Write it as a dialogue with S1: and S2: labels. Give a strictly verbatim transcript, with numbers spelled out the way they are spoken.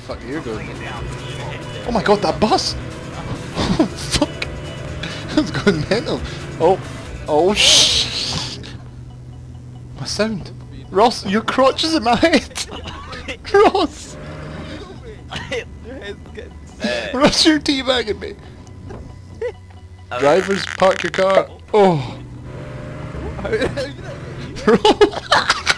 S1: fuck are you going? Oh my god, that bus! Oh fuck! That's going mental. Oh, oh shh! My sound. Ross, your crotch is in my head. Ross. Ross, you're teabagging me. Drivers, park your car. Oh.